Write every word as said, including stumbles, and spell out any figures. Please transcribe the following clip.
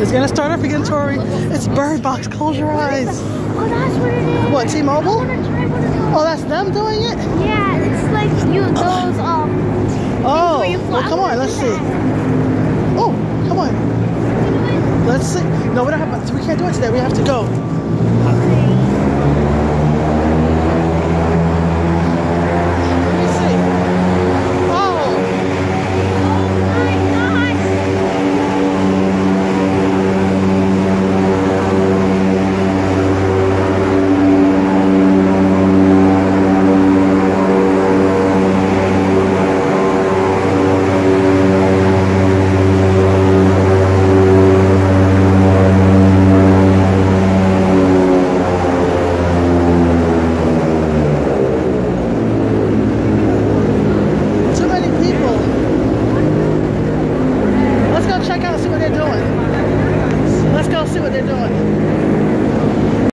It's gonna start up again, Tori. It's Bird Box. Close your eyes. Oh, that's what it is. What, T-Mobile? I wanna try one of those. Oh, that's them doing it? Yeah, it's like you those um. Oh, where you fly. well, come on, let's see. Oh, come on. Let's see. No, we don't have. We can't do it today. We have to go. Check out, see what they're doing. Let's go see what they're doing.